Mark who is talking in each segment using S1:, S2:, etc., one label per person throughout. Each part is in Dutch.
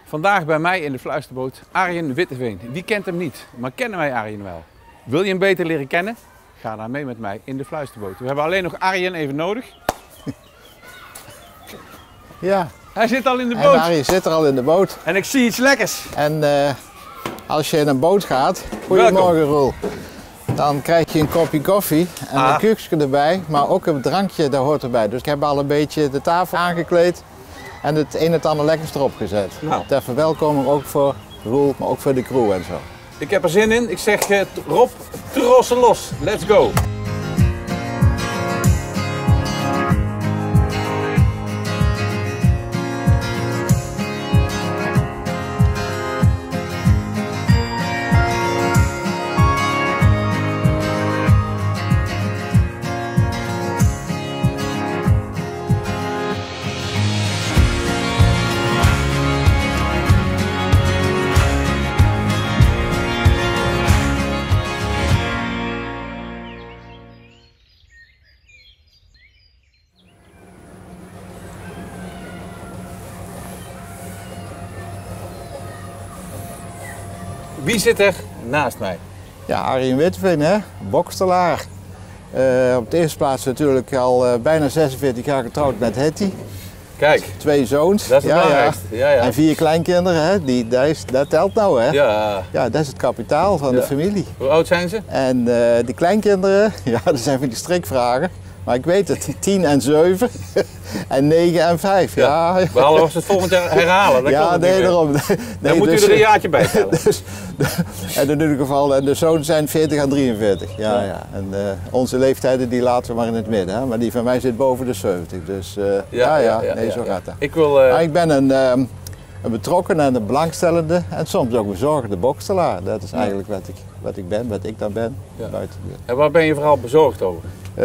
S1: Vandaag bij mij in de fluisterboot Arjen Witteveen. Wie kent hem niet, maar kennen wij Arjen wel? Wil je hem beter leren kennen? Ga dan mee met mij in de fluisterboot. We hebben alleen nog Arjen even nodig.
S2: Ja.
S1: Hij zit al in de boot.
S2: En Arjen zit er al in de boot.
S1: En ik zie iets lekkers.
S2: En als je in een boot gaat, goedemorgen Roel, dan krijg je een kopje koffie en een kuksje erbij, maar ook een drankje, daar hoort erbij. Dus ik heb al een beetje de tafel aangekleed en het een en het ander lekkers erop gezet.
S1: Nou.
S2: Ter verwelkoming ook voor Roel, maar ook voor de crew en zo.
S1: Ik heb er zin in. Ik zeg Rob, trossen los. Let's go. Wie zit er naast mij?
S2: Ja, Arjen Witteveen, hè? Bokstelaar. Op de eerste plaats natuurlijk al bijna 46 jaar getrouwd met Hetty.
S1: Kijk.
S2: 2 zoons.
S1: Dat is het belangrijkste. Ja, ja.
S2: En 4 kleinkinderen, hè? Dat telt nou, hè?
S1: Ja.
S2: Ja, dat is het kapitaal van de familie.
S1: Hoe oud zijn ze?
S2: En die kleinkinderen, ja, dat zijn van die strikvragen. Maar ik weet het, 10 en 7 en 9 en 5. Ja.
S1: Behalve als we het volgend jaar herhalen. Dan
S2: Ja, nee, daarom. Nee,
S1: dan moet u er een jaartje bij tellen.
S2: En in ieder geval, en de zoons zijn 40 en 43. Ja. En onze leeftijden die laten we maar in het midden. Hè? Maar die van mij zit boven de 70. Dus zo gaat dat.
S1: Ik wil...
S2: Maar ik ben een betrokken en een belangstellende en soms ook bezorgde bokstelaar. Dat is eigenlijk wat ik dan ben.
S1: Ja.
S2: Buiten.
S1: En waar ben je vooral bezorgd over?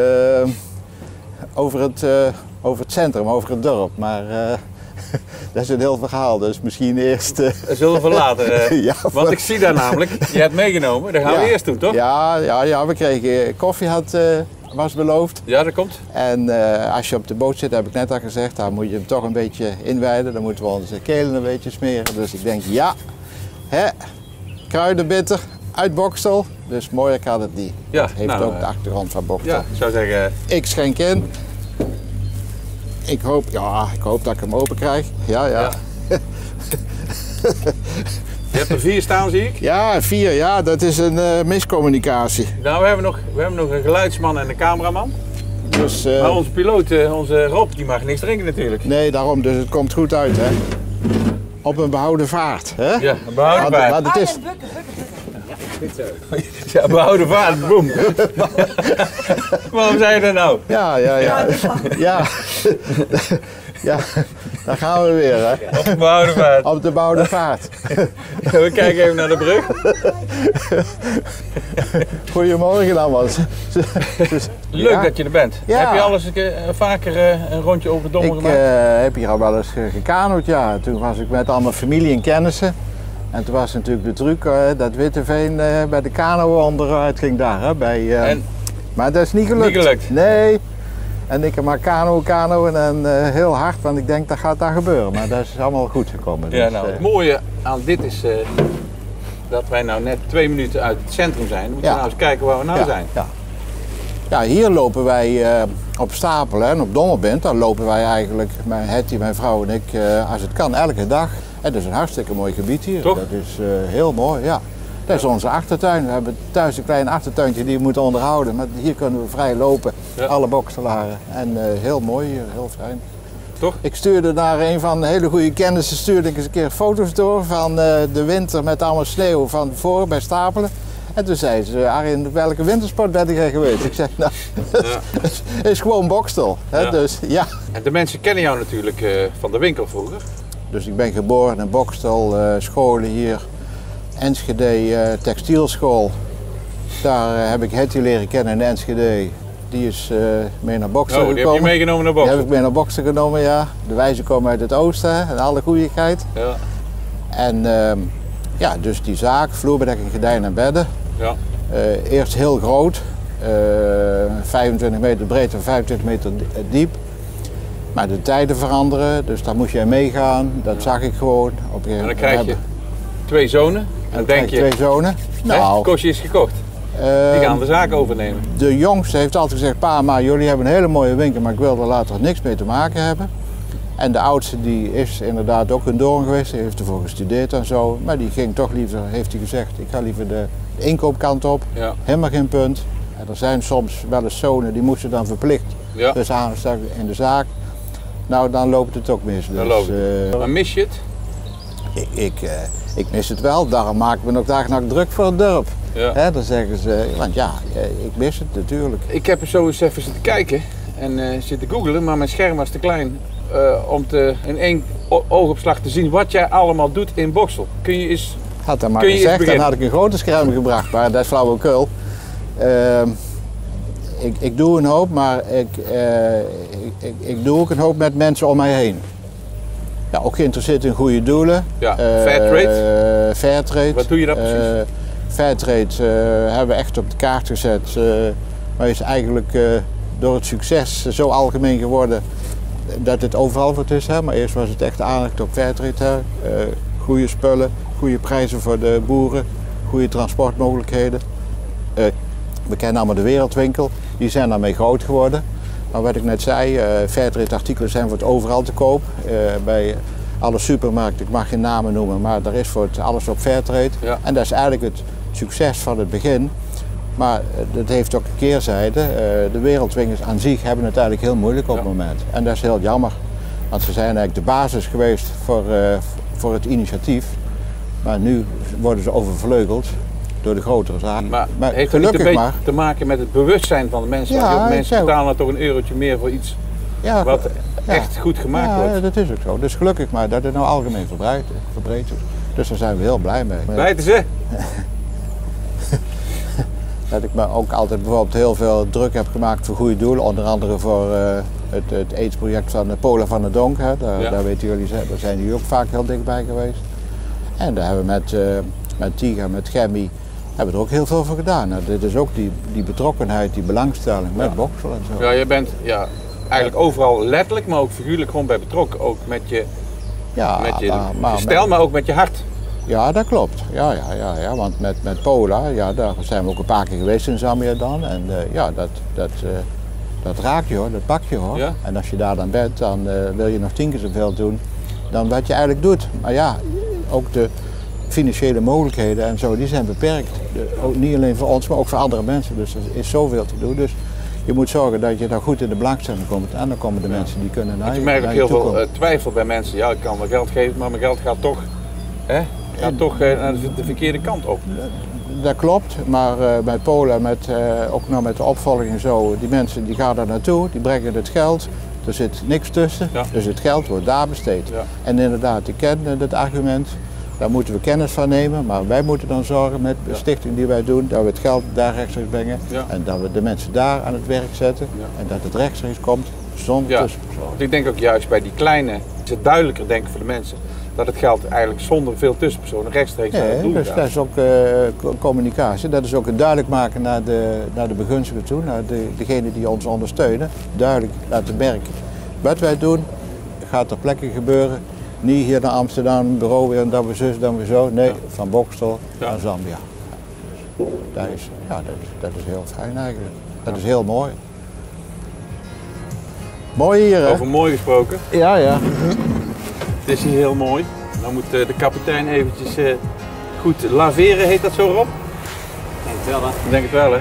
S2: Over het centrum, over het dorp, maar dat is een heel verhaal, dus misschien eerst...
S1: Zullen we later,
S2: ja,
S1: want ik zie daar namelijk, je hebt meegenomen, daar gaan we eerst toe, toch?
S2: Ja, we kregen koffie, was beloofd.
S1: Ja, dat komt.
S2: En als je op de boot zit, heb ik net al gezegd, dan moet je hem toch een beetje inwijden, dan moeten we onze kelen een beetje smeren. Dus ik denk, kruidenbitter uit Bokstel, dus mooier kan het niet.
S1: Ja,
S2: dat heeft ook de achtergrond van Bokstel.
S1: Ja, ik zou zeggen...
S2: Ik schenk in. Ik hoop dat ik hem open krijg. Ja.
S1: Je hebt er 4 staan, zie ik.
S2: Ja, 4. Ja, dat is een miscommunicatie.
S1: Nou, we hebben nog een geluidsman en een cameraman.
S2: Dus,
S1: maar onze piloot, onze Rob, die mag niks drinken natuurlijk.
S2: Nee, daarom. Dus het komt goed uit, hè. Op een behouden vaart, hè.
S1: Ja, een behouden vaart.
S2: Maar het is...
S1: Ja, behouden vaart, boem. Waarom zei je dat nou?
S2: Ja. Ja, daar gaan we weer, hè.
S1: Op de behouden vaart.
S2: Op de behouden vaart.
S1: We kijken even naar de brug.
S2: Goedemorgen allemaal.
S1: Leuk dat je er bent.
S2: Ja.
S1: Heb je al eens vaker een rondje over de Dommel gemaakt?
S2: Ik heb hier al wel eens gekanoed, ja. Toen was ik met allemaal familie en kennissen. En toen was natuurlijk de truc dat Witteveen bij de kano onderuit ging daar, hè, maar dat is niet gelukt.
S1: Niet gelukt?
S2: Nee. En ik maar kano en heel hard, want ik denk dat gaat daar gebeuren. Maar dat is allemaal goed gekomen.
S1: Ja,
S2: dus,
S1: nou, het mooie aan dit is dat wij nou net 2 minuten uit het centrum zijn. Dan moeten we nou eens kijken waar we nou zijn.
S2: Ja, hier lopen wij op Stapelen en op Dommelbint. Dan lopen wij eigenlijk, Hetty, mijn vrouw en ik, als het kan, elke dag. Het is een hartstikke mooi gebied hier.
S1: Toch?
S2: Dat is heel mooi, ja. Dat is onze achtertuin. We hebben thuis een klein achtertuintje die we moeten onderhouden. Maar hier kunnen we vrij lopen, alle bokstelaren. En heel mooi hier, heel fijn.
S1: Toch?
S2: Ik stuurde naar een van de hele goede kennissen eens een keer foto's door van de winter met allemaal sneeuw van voor bij Stapelen. En toen zei ze, Arjen, welke wintersport ben jij geweest? Ik zeg, nou, het is gewoon Bokstel. Hè? Dus, ja.
S1: En de mensen kennen jou natuurlijk van de winkel vroeger.
S2: Dus ik ben geboren in Bokstel, scholen hier, Enschede textielschool. Daar heb ik Hetty leren kennen in Enschede. Die is mee naar Bokstel gekomen.
S1: Die heb je meegenomen naar Bokstel?
S2: Die heb ik mee naar Bokstel genomen, ja. De wijzen komen uit het oosten, hè, en alle goeieheid.
S1: Ja.
S2: En dus die zaak, vloerbedekking, gordijnen en bedden.
S1: Ja.
S2: Eerst heel groot, 25 meter breed en 25 meter diep. Maar de tijden veranderen, dus daar moest jij meegaan. Dat zag ik gewoon.
S1: En dan krijg je 2 zonen. En dan denk je,
S2: 2 zonen.
S1: Nou, kostje is gekocht. Die gaan de zaak overnemen.
S2: De jongste heeft altijd gezegd, pa, maar jullie hebben een hele mooie winkel, maar ik wil er later niks mee te maken hebben. En de oudste die is inderdaad ook een doorn geweest, die heeft ervoor gestudeerd en zo. Maar die ging toch liever, heeft hij gezegd, ik ga liever de inkoopkant op. Ja. Helemaal geen punt. En er zijn soms wel eens zonen die moesten dan verplicht. Ja. Dus in de zaak. Nou, dan loopt het ook mis. Dus,
S1: maar mis je het?
S2: Ik mis het wel, daarom maken we nog dag en nacht druk voor het dorp. Ja. Dan zeggen ze, want ja, ik mis het natuurlijk.
S1: Ik heb er zo eens even zitten kijken en zitten googlen, maar mijn scherm was te klein om in één oogopslag te zien wat jij allemaal doet in Boxtel. Kun je eens
S2: had dat maar gezegd, dan had ik een grote scherm gebracht, maar dat is flauwekul. Ik doe een hoop, maar ik doe ook een hoop met mensen om mij heen. Ja, ook geïnteresseerd in goede doelen.
S1: Ja, Fairtrade?
S2: Fairtrade.
S1: Wat doe je dat precies?
S2: Fairtrade hebben we echt op de kaart gezet. Maar is eigenlijk door het succes zo algemeen geworden dat het overal wat is. Hè? Maar eerst was het echt aandacht op Fairtrade. Goede spullen, goede prijzen voor de boeren, goede transportmogelijkheden. We kennen allemaal de Wereldwinkel, die zijn daarmee groot geworden. Maar wat ik net zei, Fairtrade artikelen zijn voor het overal te koop. Bij alle supermarkten, ik mag geen namen noemen, maar daar is voor het alles op Fairtrade. Ja. En dat is eigenlijk het succes van het begin. Maar dat heeft ook een keerzijde. De wereldwinkels aan zich hebben het eigenlijk heel moeilijk op het moment. En dat is heel jammer. Want ze zijn eigenlijk de basis geweest voor het initiatief. Maar nu worden ze overvleugeld door de grotere zaken.
S1: Maar heeft het niet een beetje te maken met het bewustzijn van de mensen? Ja, want mensen betalen toch een eurotje meer voor iets wat echt goed gemaakt wordt.
S2: Ja, dat is ook zo. Dus gelukkig maar dat het nou algemeen verbreed is. Dus daar zijn we heel blij mee.
S1: Bijten ze?
S2: Dat ik me ook altijd bijvoorbeeld heel veel druk heb gemaakt voor goede doelen. Onder andere voor het AIDS-project van Paula van der Donk. Hè. Daar weten jullie, daar zijn jullie ook vaak heel dichtbij geweest. En daar hebben we met TIGA, met Chemie, hebben we er ook heel veel voor gedaan. Nou, dit is ook die betrokkenheid, die belangstelling met Boxtel en zo.
S1: Ja, je bent eigenlijk overal letterlijk, maar ook figuurlijk gewoon bij betrokken. Ook met je, stijl, maar ook met je hart.
S2: Ja, dat klopt. Ja, want met Paula, daar zijn we ook een paar keer geweest in Zambia dan. En dat raakt je hoor, dat pak je hoor. Ja? En als je daar dan bent, dan wil je nog 10 keer zoveel doen dan wat je eigenlijk doet. Maar ja, ook de financiële mogelijkheden en zo, die zijn beperkt. Ook niet alleen voor ons, maar ook voor andere mensen. Dus er is zoveel te doen. Dus je moet zorgen dat je daar goed in de belangstelling komt. En dan komen de mensen die kunnen naar je.
S1: Je merkt ook heel veel twijfel bij mensen. Ja, ik kan wel geld geven, maar mijn geld gaat toch, naar de verkeerde kant op.
S2: Dat klopt, maar bij Paula, ook nog met de opvolging en zo, die mensen die gaan daar naartoe, die brengen het geld. Er zit niks tussen, dus het geld wordt daar besteed. Ja. En inderdaad, ik ken het argument. Daar moeten we kennis van nemen, maar wij moeten dan zorgen met de stichting die wij doen, dat we het geld daar rechtstreeks brengen en dat we de mensen daar aan het werk zetten en dat het rechtstreeks komt zonder tussenpersoon.
S1: Ik denk ook juist bij die kleine is het duidelijker denken voor de mensen dat het geld eigenlijk zonder veel tussenpersonen rechtstreeks naar het doel gaat.
S2: Dus dat is ook communicatie, dat is ook het duidelijk maken naar de begunstigden toe, naar degenen die ons ondersteunen, duidelijk laten merken wat wij doen, gaat ter plekke gebeuren. Niet hier naar Amsterdam, bureau weer en dan weer zus, dan weer zo. Nee, van Boxtel naar Zambia. Dus dat is heel fijn eigenlijk. Dat is heel mooi. Mooi hier, hè?
S1: Over mooi gesproken.
S2: Ja.
S1: Het is hier heel mooi. Dan moet de kapitein eventjes goed laveren, heet dat zo, Rob?
S3: Ik denk het wel, hè?
S1: Ik denk het wel, hè?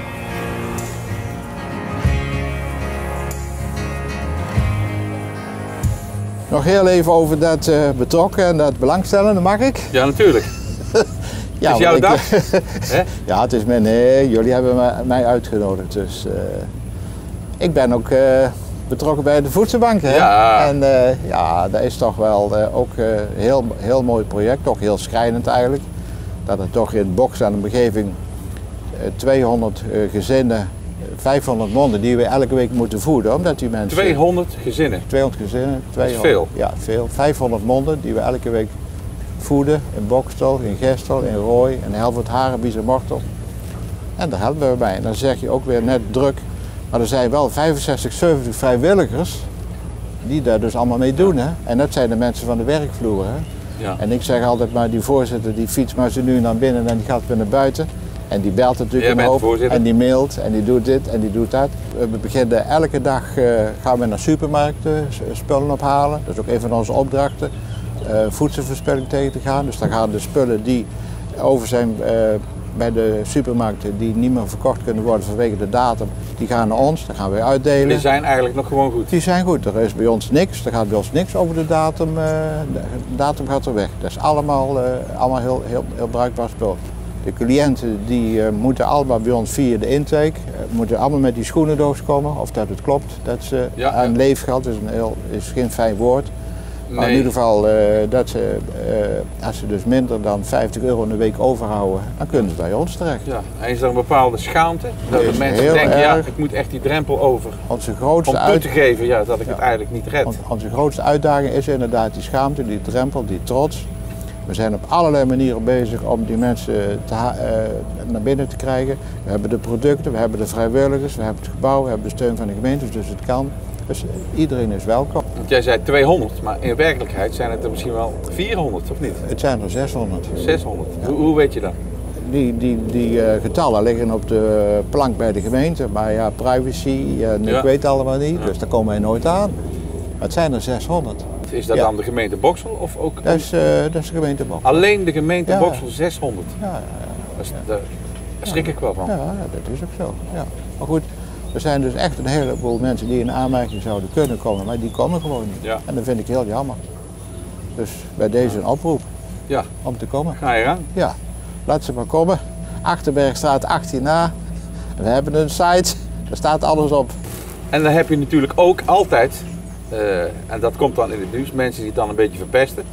S2: Nog heel even over dat betrokken en dat belangstellende, mag ik?
S1: Ja, natuurlijk. Het is jouw dag.
S2: Ja, het is jullie hebben mij uitgenodigd. Dus ik ben ook betrokken bij de voedselbank. Hè?
S1: Ja.
S2: En dat is toch wel ook een heel mooi project, ook heel schrijnend eigenlijk. Dat er toch in Boxtel aan de omgeving 200 gezinnen, 500 monden die we elke week moeten voeden, omdat die mensen...
S1: 200 gezinnen?
S2: 200 gezinnen. 200,
S1: dat is veel.
S2: Ja, veel. 500 monden die we elke week voeden in Boxtel, in Gestel, in Rooi, in Helvoort, Harenbies en Mortel. En daar helpen we bij. En dan zeg je ook weer net druk, maar er zijn wel 65, 70 vrijwilligers die daar dus allemaal mee doen. Hè? En dat zijn de mensen van de werkvloer. Hè?
S1: Ja.
S2: En ik zeg altijd maar, die voorzitter die fietst maar zo nu naar binnen en die gaat weer naar buiten. En die belt natuurlijk in hoop en die mailt en die doet dit en die doet dat. We beginnen elke dag, gaan we naar supermarkten spullen ophalen. Dat is ook een van onze opdrachten. Voedselverspilling tegen te gaan. Dus dan gaan de spullen die over zijn bij de supermarkten die niet meer verkocht kunnen worden vanwege de datum, die gaan naar ons, dan gaan we uitdelen.
S1: Die zijn eigenlijk nog gewoon goed?
S2: Die zijn goed, er is bij ons niks, er gaat bij ons niks over de datum, de datum gaat er weg. Dat is allemaal heel bruikbaar spul. De cliënten die moeten allemaal bij ons via de intake, moeten allemaal met die schoenendoos komen, of dat het klopt, dat ze aan leefgeld, is geen fijn woord. Nee. Maar in ieder geval, dat ze, als ze dus minder dan €50 in de week overhouden, dan kunnen ze bij ons terecht. Ja.
S1: En is er een bepaalde schaamte? Dat de mensen denken, ja, ik moet echt die drempel over.
S2: Onze grootste
S1: om te geven dat ik het eigenlijk niet red.
S2: Onze grootste uitdaging is inderdaad die schaamte, die drempel, die trots. We zijn op allerlei manieren bezig om die mensen naar binnen te krijgen. We hebben de producten, we hebben de vrijwilligers, we hebben het gebouw, we hebben de steun van de gemeente, dus het kan. Dus iedereen is welkom.
S1: Want jij zei 200, maar in werkelijkheid zijn het er misschien wel 400, of niet?
S2: Het zijn er 600.
S1: 600? Ja. Hoe weet je dat?
S2: Die getallen liggen op de plank bij de gemeente, maar ja, privacy, ik weet allemaal niet, dus daar komen wij nooit aan. Maar het zijn er 600.
S1: Is dat dan de gemeente Boxel of ook?
S2: Dat is de gemeente Boxel.
S1: Alleen de gemeente Boxel 600?
S2: Ja.
S1: Daar schrik ik wel van.
S2: Ja, dat is ook zo. Ja. Maar goed, er zijn dus echt een heleboel mensen die in aanmerking zouden kunnen komen, maar die komen gewoon niet. Ja. En dat vind ik heel jammer. Dus bij deze een oproep om te komen.
S1: Ga je aan?
S2: Ja, laat ze maar komen. Achterbergstraat 18a. We hebben een site, daar staat alles op.
S1: En dan heb je natuurlijk ook altijd, en dat komt dan in het nieuws, mensen die het dan een beetje verpesten.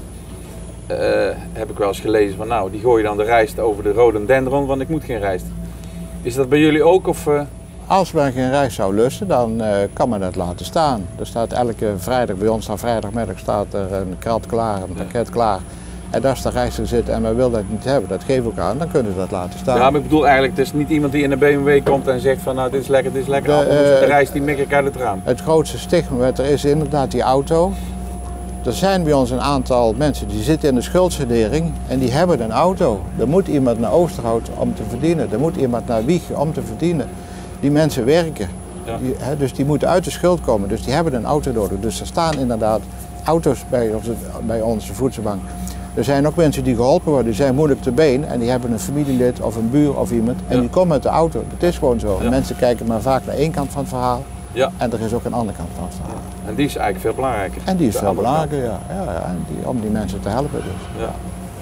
S1: Heb ik wel eens gelezen van nou, die gooien dan de rijst over de rhododendron, want ik moet geen rijst. Is dat bij jullie ook? Of,
S2: Als men geen rijst zou lusten, dan kan men het laten staan. Er staat elke vrijdag, bij ons aan vrijdagmiddag staat er een krat klaar, een pakket klaar. En als de rijst er zit en men wil dat niet hebben, dat geef ik aan, dan kunnen ze dat laten staan.
S1: Ja, maar ik bedoel eigenlijk, het is niet iemand die in een BMW komt en zegt van nou dit is lekker, dit is lekker. De rijst die mik ik uit het raam.
S2: Het grootste stigma wat er is inderdaad die auto. Er zijn bij ons een aantal mensen die zitten in de schuldsanering en die hebben een auto. Er moet iemand naar Oosterhout om te verdienen, er moet iemand naar Wieg om te verdienen. Die mensen werken, dus die moeten uit de schuld komen, dus die hebben een auto nodig. Dus er staan inderdaad auto's bij onze voedselbank. Er zijn ook mensen die geholpen worden, die zijn moeilijk te been en die hebben een familielid of een buur of iemand en die komen met de auto. Dat is gewoon zo. Ja. Mensen kijken maar vaak naar één kant van het verhaal en er is ook een andere kant van het verhaal.
S1: En die is eigenlijk veel belangrijker.
S2: En die is veel belangrijker, en om die mensen te helpen dus. Ja.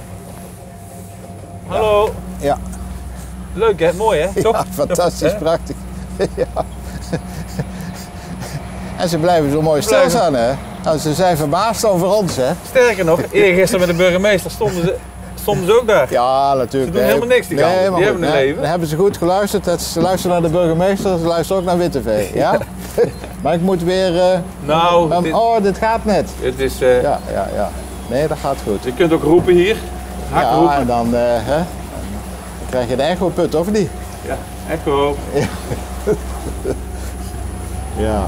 S1: Hallo.
S2: Ja.
S1: Leuk hè, mooi hè? Toch?
S2: Ja, fantastisch, prachtig. Ja. En ze blijven zo mooi stilstaan hè. Nou, ze zijn verbaasd over ons hè.
S1: Sterker nog, eergisteren met de burgemeester stonden ze ook daar.
S2: Ja, natuurlijk.
S1: Ze doen helemaal niks die gasten. Die hebben een leven.
S2: Dan hebben ze goed geluisterd. Ze luisteren naar de burgemeester, ze luisteren ook naar WitTV. Ja? Maar ik moet weer... dit gaat net.
S1: Het is...
S2: Ja. Nee, dat gaat goed.
S1: Je kunt ook roepen hier. Hard roepen.
S2: En dan krijg je de echo-put, of niet?
S1: Ja, echo.
S2: Ja.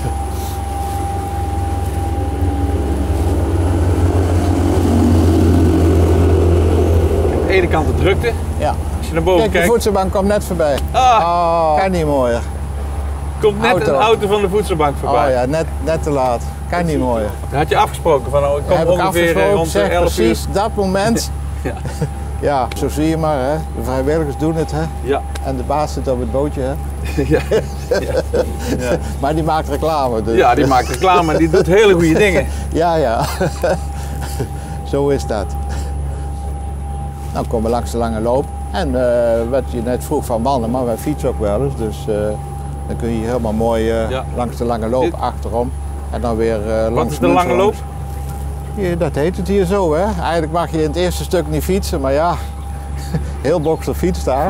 S1: Aan de ene kant de drukte.
S2: Ja.
S1: Als je naar boven kijkt.
S2: De voedselbank komt net voorbij. Kan niet mooier.
S1: Komt net een auto van de voedselbank voorbij.
S2: Oh ja, net te laat. Kan niet mooier.
S1: Dat had je afgesproken van ik kom ongeveer rond de 11 uur.
S2: Precies dat moment. Ja, zo zie je maar, hè. De vrijwilligers doen het, hè.
S1: Ja.
S2: En de baas zit op het bootje, hè.
S1: Ja.
S2: Maar die maakt reclame. Dus.
S1: Ja, die maakt reclame en die doet hele goede dingen.
S2: Ja. Zo is dat. Dan komen we langs de lange loop. En wat je net vroeg van wandelen, maar wij fietsen ook wel eens. Dus dan kun je helemaal mooi langs de lange loop achterom. En dan weer langs
S1: Wat is de lange loop?
S2: Ja, dat heet het hier zo, hè. Eigenlijk mag je in het eerste stuk niet fietsen, maar ja, heel Boxel fietst daar.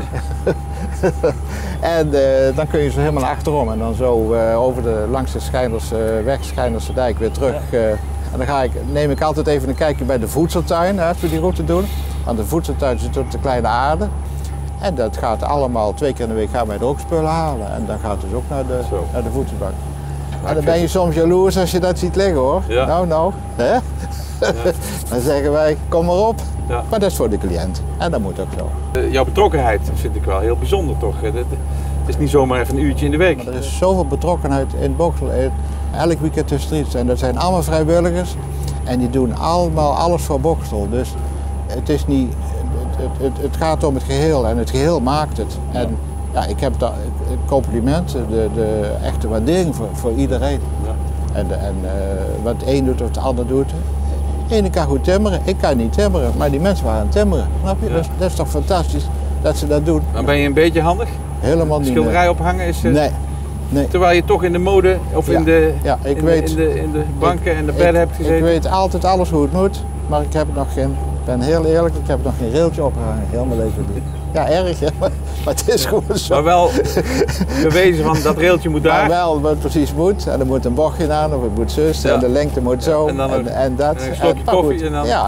S2: En dan kun je zo helemaal achterom en dan zo langs de Schijnderse dijk weer terug. En dan neem ik altijd even een kijkje bij de voedseltuin, als we die route doen. Want de voedseltuin zit op de Kleine Aarde. En dat gaat allemaal 2 keer in de week gaan wij er ook spullen halen. En dan gaat het dus ook naar de voedselbank. En dan ben je soms jaloers als je dat ziet liggen hoor.
S1: Ja.
S2: Nou, hè? Ja. Dan zeggen wij, kom maar op.
S1: Ja.
S2: Maar dat is voor de cliënt. En dat moet ook zo.
S1: Jouw betrokkenheid vind ik wel heel bijzonder toch? Het is niet zomaar even een uurtje in de week.
S2: Maar er is zoveel betrokkenheid in Boxtel. Elk weekend is er iets. En dat zijn allemaal vrijwilligers. En die doen allemaal alles voor Boxtel. Dus het is niet... Het gaat om het geheel en het geheel maakt het. En ja, ik heb daar het compliment, de echte waardering voor iedereen.
S1: Ja.
S2: En wat de een doet of de ander doet. De ene kan goed timmeren, ik kan niet timmeren, maar die mensen waren aan het timmeren. Snap je?
S1: Ja.
S2: Dat is toch fantastisch dat ze dat doen.
S1: Maar ben je een beetje handig?
S2: Helemaal niet.
S1: Schilderij ophangen is...
S2: Nee.
S1: Terwijl je toch in de mode of in de banken en de bedden hebt gezeten?
S2: Ik weet altijd alles hoe het moet, maar ik heb nog geen... Ik ben heel eerlijk, ik heb nog geen railtje opgehangen, heel mijn leven niet. Ja, erg hè, maar het is gewoon zo.
S1: Maar wel bewezen van dat railtje moet daar.
S2: Maar wel wat precies moet, en er moet een bochtje aan of het moet zus, en de lengte moet zo,
S1: en, dan
S2: en dat.
S1: een slokje koffie en dan...
S2: Ja.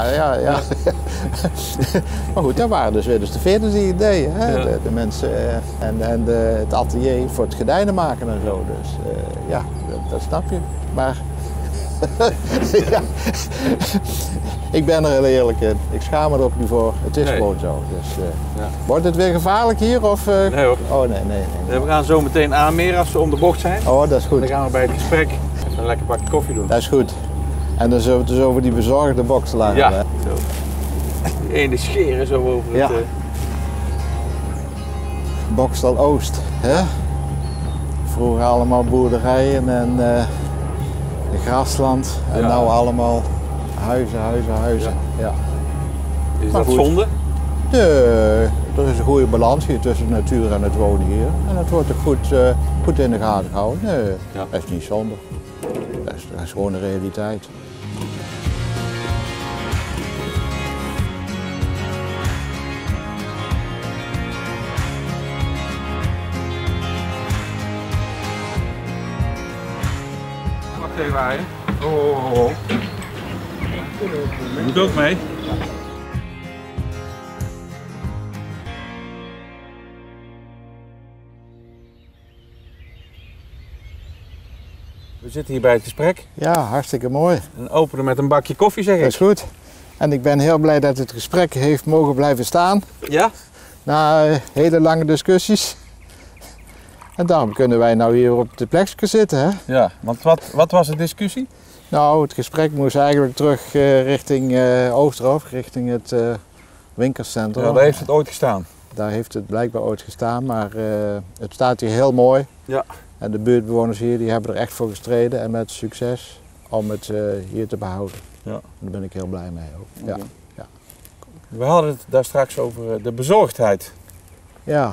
S2: Maar goed, dat waren dus weer de veerders die het deden, hè?
S1: Ja.
S2: De mensen en het atelier voor het gordijnen maken en zo. Dus ja, dat snap je. Maar ja. Ik ben er heel eerlijk in. Ik schaam me er ook niet voor. Het is gewoon zo. Dus, wordt het weer gevaarlijk hier? Of,
S1: Nee hoor.
S2: Oh nee.
S1: We gaan zo meteen aanmeren als we om de bocht zijn.
S2: Oh, dat is goed.
S1: Dan gaan we bij het gesprek even een lekker bakje koffie doen.
S2: Dat is goed. En dan zullen we het dus over die bezorgde boxelaar
S1: Ja.
S2: hebben.
S1: Zo. Die ene scheren zo over
S2: Ja.
S1: het...
S2: Boxtel Oost. Hè? Vroeger allemaal boerderijen en grasland. En
S1: Ja.
S2: nou allemaal huizen. Ja.
S1: Is
S2: Maar
S1: dat
S2: goed.
S1: zonde?
S2: Nee, er is een goede balans hier tussen de natuur en het wonen hier. En het wordt ook goed in de gaten gehouden. Nee,
S1: Ja.
S2: dat is niet zonde. Dat is gewoon de realiteit.
S1: Wacht even aaien. Oh. Moet ook mee. We zitten hier bij het gesprek
S2: Ja, hartstikke mooi.
S1: en openen met een bakje koffie, zeg
S2: Dat is
S1: ik.
S2: goed. En ik ben heel blij dat het gesprek heeft mogen blijven staan.
S1: Ja?
S2: Na hele lange discussies. En daarom kunnen wij nou hier op de plekje zitten. Hè?
S1: Ja, want wat was de discussie?
S2: Nou, het gesprek moest eigenlijk terug richting Oosterhof, richting het winkelcentrum.
S1: Ja, daar heeft het ooit gestaan.
S2: Daar heeft het blijkbaar ooit gestaan, maar het staat hier heel mooi.
S1: Ja.
S2: En de buurtbewoners hier die hebben er echt voor gestreden en met succes om het hier te behouden.
S1: Ja.
S2: Daar ben ik heel blij mee ook.
S1: Oké. We hadden het daar straks over de bezorgdheid.
S2: Ja.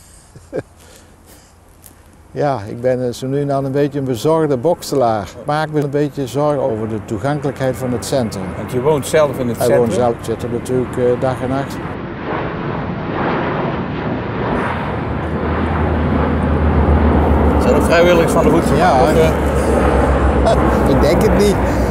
S2: Ja, ik ben zo nu en dan een beetje een bezorgde boxelaar. Ik maak me een beetje zorgen over de toegankelijkheid van het centrum.
S1: Want je woont zelf in het
S2: Hij
S1: centrum.
S2: woont zelf, zit er natuurlijk dag en nacht.
S1: Zijn er vrijwilligers van de voet gemaakt?
S2: Ja.
S1: Of,
S2: Ik denk het niet.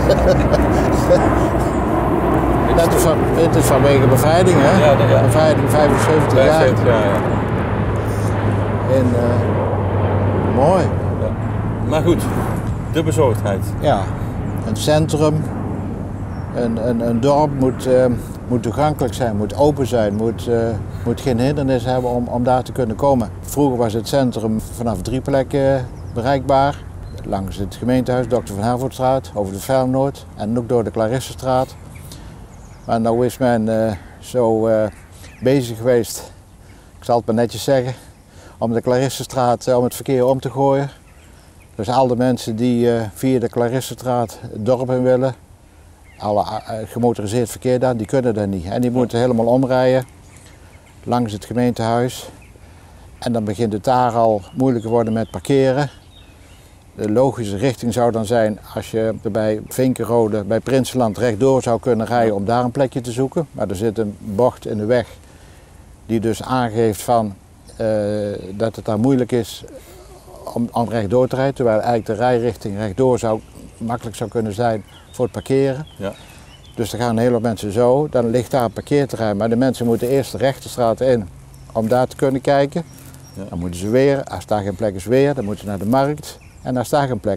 S2: Het is vanwege bevrijding, hè?
S1: Ja.
S2: Bevrijding 75 jaar.
S1: 75 jaar, ja.
S2: En, mooi.
S1: Ja. Maar goed, de bezorgdheid.
S2: Ja, een centrum, een dorp moet toegankelijk zijn, moet open zijn, moet geen hindernis hebben om daar te kunnen komen. Vroeger was het centrum vanaf 3 plekken bereikbaar. Langs het gemeentehuis, Dr. van Hervoortstraat, over de Velnoord en ook door de Clarissestraat. Maar nu is men zo bezig geweest, ik zal het maar netjes zeggen, om de Clarissestraat, om het verkeer om te gooien. Dus al de mensen die via de Clarissestraat het dorp in willen, alle gemotoriseerd verkeer daar, die kunnen dat niet. En die moeten helemaal omrijden langs het gemeentehuis. En dan begint het daar al moeilijk te worden met parkeren. De logische richting zou dan zijn als je bij Vinkenrode, bij Prinsenland rechtdoor zou kunnen rijden om daar een plekje te zoeken. Maar er zit een bocht in de weg die dus aangeeft van, dat het daar moeilijk is om rechtdoor te rijden. Terwijl eigenlijk de rijrichting rechtdoor makkelijk zou kunnen zijn voor het parkeren.
S1: Ja.
S2: Dus er gaan een hele hoop mensen zo. Dan ligt daar een parkeerterrein, maar de mensen moeten eerst de rechterstraat in om daar te kunnen kijken.
S1: Ja.
S2: Dan moeten ze weer, als daar geen plek is weer, dan moeten ze naar de markt. En als daar geen plek is,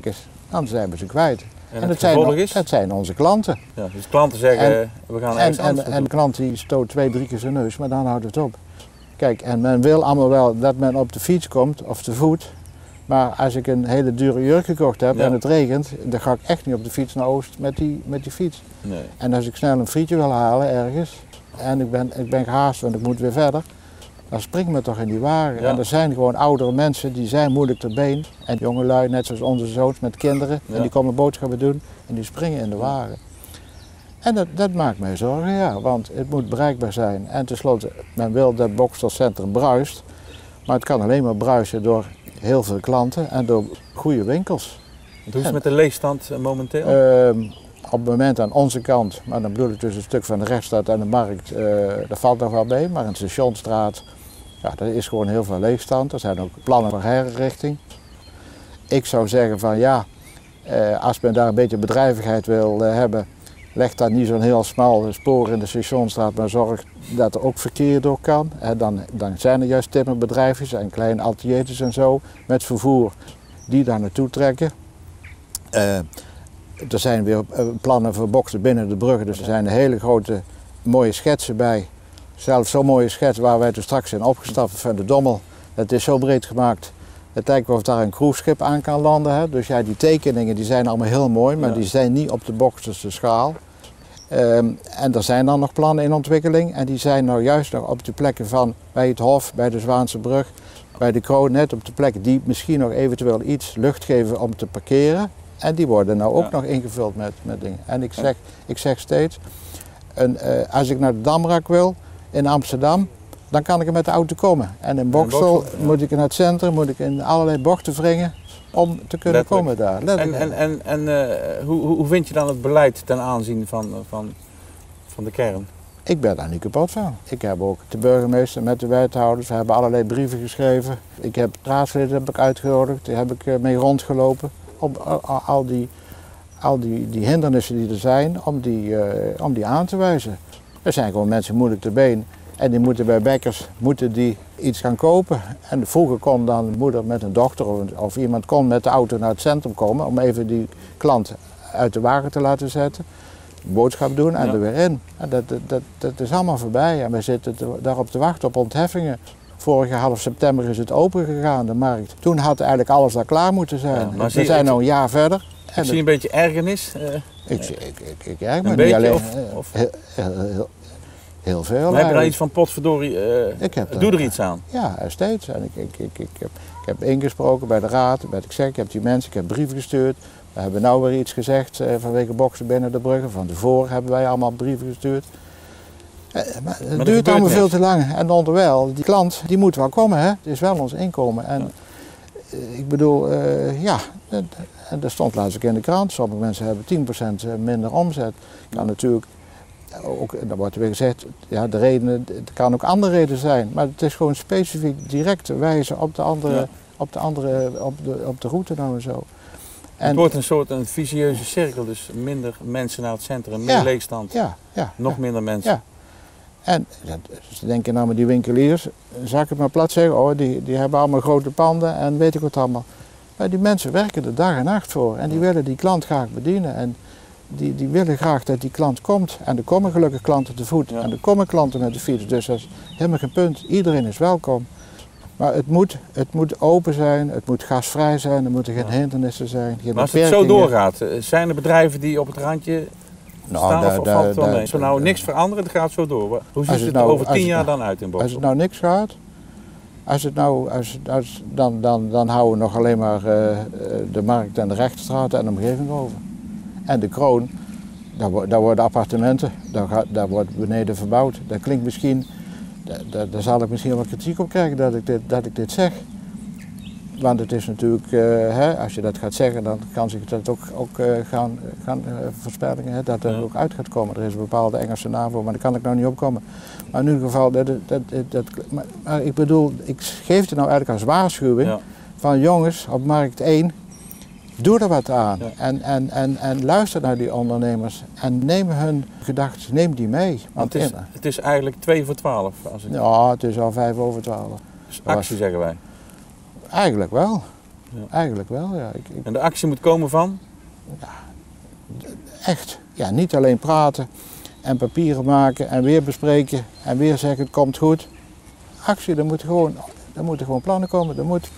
S2: dan zijn we ze kwijt.
S1: En het gevolg is?
S2: Dat zijn onze klanten.
S1: Ja, dus klanten zeggen, we gaan ergens anders
S2: en de klant die stoot 2-3 keer zijn neus, maar dan houdt het op. Kijk, en men wil allemaal wel dat men op de fiets komt, of te voet. Maar als ik een hele dure jurk gekocht heb en het regent, dan ga ik echt niet op de fiets naar Oost met die fiets.
S1: Nee.
S2: En als ik snel een frietje wil halen ergens, en ik ben gehaast, want ik moet weer verder, dan springt me toch in die wagen.
S1: Ja.
S2: En er zijn gewoon oudere mensen, die zijn moeilijk ter been. En jongelui, net zoals onze zoons met kinderen, en die komen boodschappen doen en die springen in de wagen. En dat maakt mij zorgen, ja, want het moet bereikbaar zijn. En tenslotte, men wil dat Boxtel Centrum bruist, maar het kan alleen maar bruisen door heel veel klanten en door goede winkels.
S1: Hoe is het met de leegstand momenteel?
S2: Op het moment aan onze kant, maar dan bedoel ik dus een stuk van de Rechtstraat en de Markt, daar valt nog wel bij, maar in de Stationstraat, ja, er is gewoon heel veel leegstand. Er zijn ook plannen voor herinrichting. Ik zou zeggen van ja, als men daar een beetje bedrijvigheid wil hebben, leg daar niet zo'n heel smal spoor in de Stationstraat, maar zorg dat er ook verkeer door kan. Dan zijn er juist timmerbedrijfjes en kleine ateliertjes en zo met vervoer die daar naartoe trekken. Er zijn weer plannen voor boksen binnen de bruggen, dus er zijn hele grote mooie schetsen bij. Zelfs zo'n mooie schets waar wij toen straks zijn opgestapt van de Dommel. Het is zo breed gemaakt. Het lijkt wel of daar een cruiseschip aan kan landen. Hè. Dus ja, die tekeningen die zijn allemaal heel mooi, maar die zijn niet op de boksterse schaal. En er zijn dan nog plannen in ontwikkeling en die zijn nou juist nog op de plekken van bij het Hof, bij de Zwaanse brug, bij de Kroon, net op de plekken die misschien nog eventueel iets lucht geven om te parkeren. En die worden nou ook nog ingevuld met dingen. En ik zeg steeds, als ik naar de Damrak wil in Amsterdam, dan kan ik er met de auto komen. En in Boxtel moet ik naar het centrum, moet ik in allerlei bochten wringen om te kunnen komen daar.
S1: Hoe vind je dan het beleid ten aanzien van de kern?
S2: Ik ben daar niet kapot van. Ik heb ook de burgemeester met de wethouders, we hebben allerlei brieven geschreven. Ik heb raadsleden uitgenodigd, daar heb ik mee rondgelopen. Om al die hindernissen die er zijn, om die aan te wijzen. Er zijn gewoon mensen moeilijk te been en die moeten bij Bekkers iets gaan kopen. En vroeger kon dan moeder met een dochter of iemand kon met de auto naar het centrum komen om even die klant uit de wagen te laten zetten, boodschap doen en er weer in. En dat is allemaal voorbij en we zitten daarop te wachten op ontheffingen. Vorig jaar half september is het open gegaan, de markt. Toen had eigenlijk alles daar klaar moeten zijn. Ja, we zijn nu een jaar verder.
S1: Ik zie een beetje ergernis.
S2: Ik erg me
S1: een
S2: niet
S1: beetje,
S2: alleen.
S1: of?
S2: Heel veel.
S1: Maar heb je dan iets van potverdorie, doe er iets aan?
S2: Ja, steeds. En ik heb ingesproken bij de raad, ik heb die mensen, ik heb brieven gestuurd. We hebben nou weer iets gezegd vanwege boksen binnen de bruggen. Van tevoren hebben wij allemaal brieven gestuurd. Maar het duurt allemaal veel te lang. En onderwijl, die klant die moet wel komen, hè? Het is wel ons inkomen. En ik bedoel, en dat stond laatst ook in de krant. Sommige mensen hebben 10% minder omzet. Kan natuurlijk ook, dan wordt er weer gezegd, ja, de redenen, het kan ook andere redenen zijn. Maar het is gewoon specifiek direct wijzen op op de route nou en zo.
S1: Het wordt een soort vicieuze cirkel, dus minder mensen naar het centrum, meer leegstand, nog minder mensen.
S2: Ja. En ze denken nou met die winkeliers, zal ik het maar plat zeggen, die hebben allemaal grote panden en weet ik wat allemaal. Maar die mensen werken er dag en nacht voor en die willen die klant graag bedienen. En die willen graag dat die klant komt. En er komen gelukkig klanten te voet en er komen klanten met de fiets. Dus dat is helemaal geen punt. Iedereen is welkom. Maar het moet open zijn, het moet gasvrij zijn, er moeten geen hindernissen zijn. Geen
S1: maar als het zo doorgaat, zijn er bedrijven die op het randje staan of valt het wel mee? Als er nou niks veranderen, het gaat zo door. Hoe ziet het er over 10 jaar dan uit in Boxtel?
S2: Als het nou niks gaat, dan houden we nog alleen maar de Markt en de Rechtstraat en de omgeving over. En de Kroon, daar worden appartementen, daar wordt beneden verbouwd. Dat klinkt misschien, daar zal ik misschien wel kritiek op krijgen dat ik dit zeg. Want het is natuurlijk, als je dat gaat zeggen, dan kan zich dat ook gaan voorspellingen, dat er ook uit gaat komen. Er is een bepaalde Engelse naam voor, maar daar kan ik nou niet op komen. Maar in ieder geval, maar ik bedoel, ik geef het nou eigenlijk als waarschuwing van jongens op Markt 1, doe er wat aan en luister naar die ondernemers en neem hun gedachten, neem die mee.
S1: Want het is eigenlijk 2:12.
S2: Ja, het is al 11:05.
S1: Dus actie zeggen wij.
S2: Eigenlijk wel. Ja. Eigenlijk wel, ja.
S1: En de actie moet komen van?
S2: Echt. Ja, niet alleen praten en papieren maken en weer bespreken en weer zeggen het komt goed. Actie, er moeten gewoon plannen komen. Er moet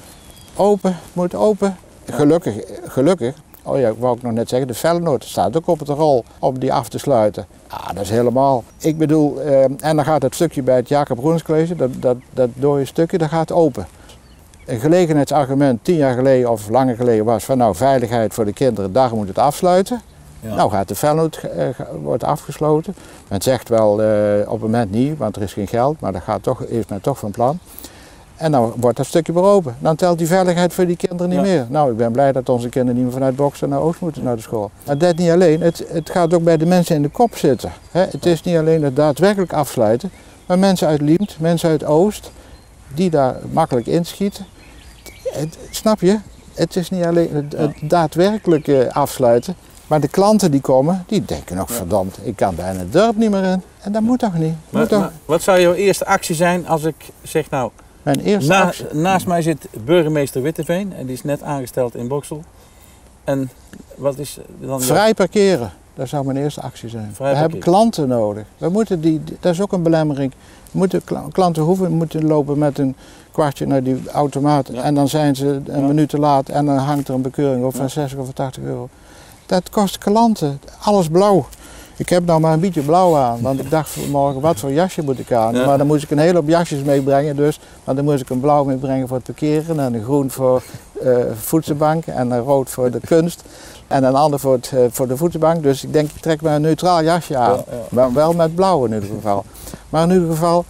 S2: open. Ja. Gelukkig. Oh ja, ik wou ook nog net zeggen, de Feyenoord staat ook op het rol om die af te sluiten. Ah, dat is helemaal. Ik bedoel, en dan gaat het stukje bij het Jacob Broens College, dat dode stukje, dat gaat open. Een gelegenheidsargument 10 jaar geleden of langer geleden was van nou, veiligheid voor de kinderen, daar moet het afsluiten. Ja. Nou gaat de Feyenoord wordt afgesloten. Men zegt wel op het moment niet, want er is geen geld, maar dat heeft men toch van plan. En dan wordt dat stukje weer open. Dan telt die veiligheid voor die kinderen niet meer. Nou, ik ben blij dat onze kinderen niet meer vanuit Boxtel naar Oost moeten naar de school. Maar dat niet alleen, het gaat ook bij de mensen in de kop zitten. Het is niet alleen het daadwerkelijk afsluiten, maar mensen uit Liemt, mensen uit Oost, die daar makkelijk inschieten. Snap je? Het is niet alleen het daadwerkelijk afsluiten, maar de klanten die komen, die denken nog verdomd, ik kan bijna het dorp niet meer in. En dat moet toch niet?
S1: Maar wat zou jouw eerste actie zijn als ik zeg nou,
S2: mijn eerste actie?
S1: Naast mij zit burgemeester Witteveen en die is net aangesteld in Boxtel. En wat is dan...
S2: Vrij parkeren, dat zou mijn eerste actie zijn. We hebben klanten nodig. We moeten dat is ook een belemmering. Klanten moeten lopen met een kwartje naar die automaat en dan zijn ze een minuut te laat en dan hangt er een bekeuring op van 60 of 80 euro. Dat kost klanten, alles blauw. Ik heb nou maar een beetje blauw aan, want ik dacht vanmorgen wat voor jasje moet ik aan. Ja. Maar dan moest ik een hele hoop jasjes meebrengen, dus. Maar dan moest ik een blauw meebrengen voor het parkeren en een groen voor voedselbank en een rood voor de kunst. En een ander voor de voedselbank, dus ik denk ik trek maar een neutraal jasje aan. Ja. Maar wel met blauw in ieder geval. Maar in ieder geval,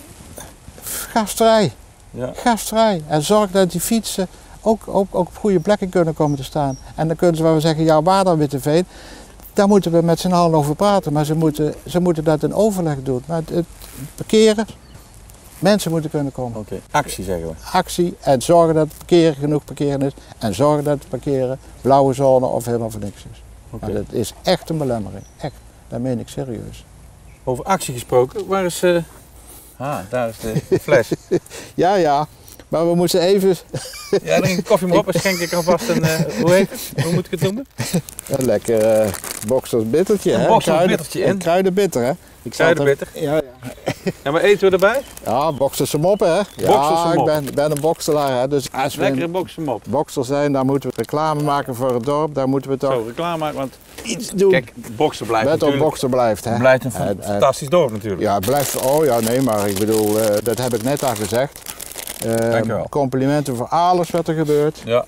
S2: gastvrij. Ja. Gastvrij. En zorg dat die fietsen ook op goede plekken kunnen komen te staan. En dan kunnen ze wel zeggen, ja, waar dan Witteveen? Daar moeten we met z'n allen over praten, maar ze moeten dat in overleg doen. Maar het parkeren, mensen moeten kunnen komen.
S1: Oké. Actie zeggen we.
S2: Actie en zorgen dat het parkeren genoeg parkeren is. En zorgen dat het parkeren blauwe zone of helemaal voor niks is. Maar dat is echt een belemmering. Echt. Dat meen ik serieus.
S1: Over actie gesproken, waar is... daar is de fles.
S2: Ja. Maar we moeten even...
S1: Ja, drink een koffie maar op en schenk ik alvast een... hoe heet het? Hoe moet ik het noemen?
S2: Een lekker Boxters bittertje, hè?
S1: Een Boxters bittertje.
S2: Een kruidenbitter, hè?
S1: Kruidenbitter?
S2: Ja.
S1: En wat eten we erbij?
S2: Ja, Boxterse moppen, hè? Ja, ik ben een boxelaar, hè? Dus als we
S1: lekkere boxermop.
S2: Boxer zijn, dan moeten we reclame maken voor het dorp. Daar moeten we toch...
S1: Zo, reclame maken, want...
S2: Iets doen.
S1: Kijk, Boxer blijft
S2: natuurlijk... Met Boxer blijft, hè?
S1: Het blijft een fantastisch dorp natuurlijk.
S2: Ja, het blijft... Oh ja, nee, maar ik bedoel, dat heb ik net al gezegd. Complimenten voor alles wat er gebeurt. Ja.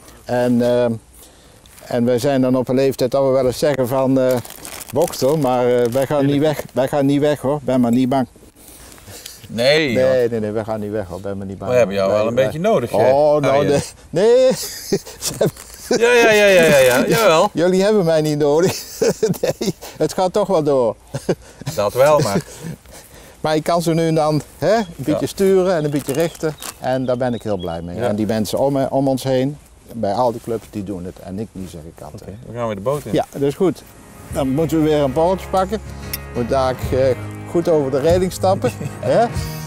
S2: En wij zijn dan op een leeftijd dat we wel eens zeggen van Boxtel, maar wij gaan niet weg. Wij gaan niet weg hoor, ben maar niet bang.
S1: Nee,
S2: wij gaan niet weg hoor, ben maar niet bang.
S1: We hebben jou wel een beetje nodig.
S2: Oh, nou nee.
S1: Ja, jawel.
S2: Jullie hebben mij niet nodig. Nee, het gaat toch wel door.
S1: Dat wel, maar...
S2: Maar ik kan ze nu en dan een beetje sturen en een beetje richten en daar ben ik heel blij mee. Ja. En die mensen om ons heen, bij al die clubs, die doen het en ik niet, zeg ik altijd.
S1: Okay, we gaan weer de boot in.
S2: Ja, dat is goed. Dan moeten we weer een borreltje pakken. Moet daar goed over de reling stappen. Ja.